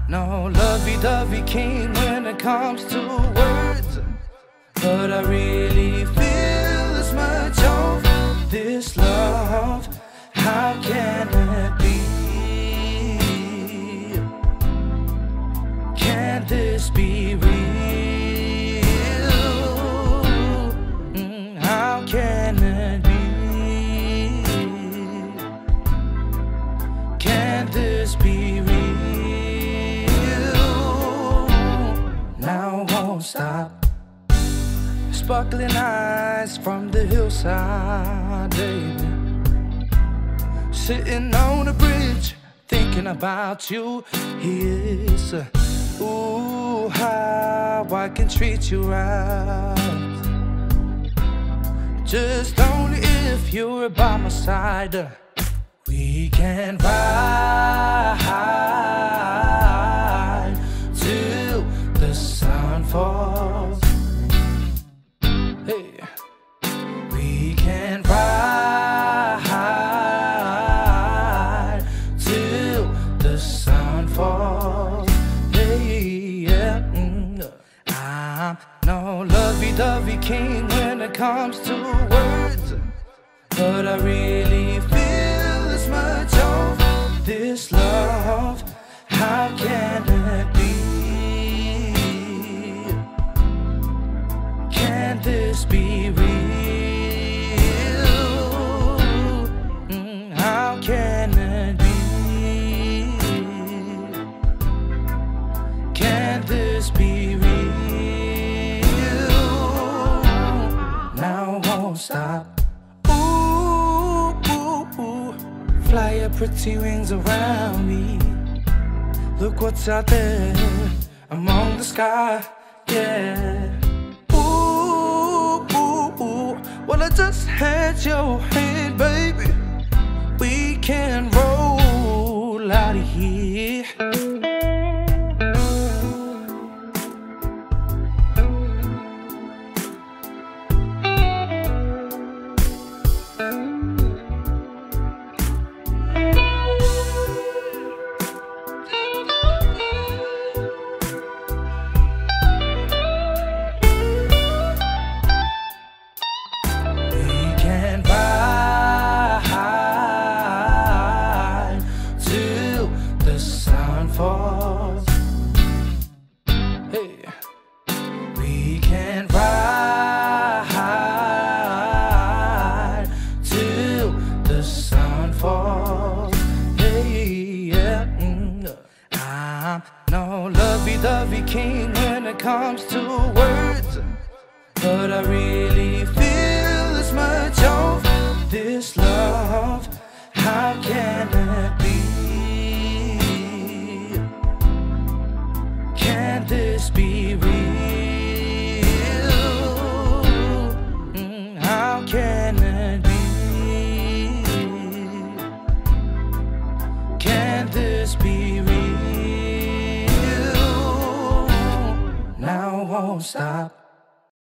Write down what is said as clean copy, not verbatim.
no lovey-dovey king when it comes to words, but I really feel as much of this love. How can it be? Can this be real? How can it be? Can this be real? Now I won't stop. Sparkling eyes from the hillside, baby. Sitting on a bridge, thinking about you. Yes, ooh, how I can treat you right. Just only if you're by my side. We can ride till the sun falls. Hey, we can ride till the sun falls. Hey, yeah, I'm no lovey-dovey king when it comes to words, but I really feel as much of this love. How can it be? Can this be real? How can it be? Can this be real? Now I won't stop. Ooh, ooh, ooh. Fly your pretty wings around me. Look what's out there among the sky, yeah. Well, I just had your hand, baby. We can roll out of here. Hey, we can ride till the sun falls. Hey, yeah, I'm no lovey-dovey king when it comes to words, but I really feel as much of this love. How can it be? Can this be real? How can it be? Can this be real? Now I won't stop.